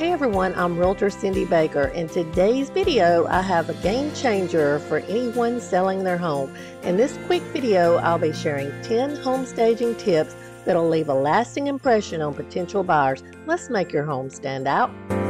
Hey everyone, I'm Realtor Cindy Baker. In today's video, I have a game changer for anyone selling their home. In this quick video, I'll be sharing 10 home staging tips that'll leave a lasting impression on potential buyers. Let's make your home stand out.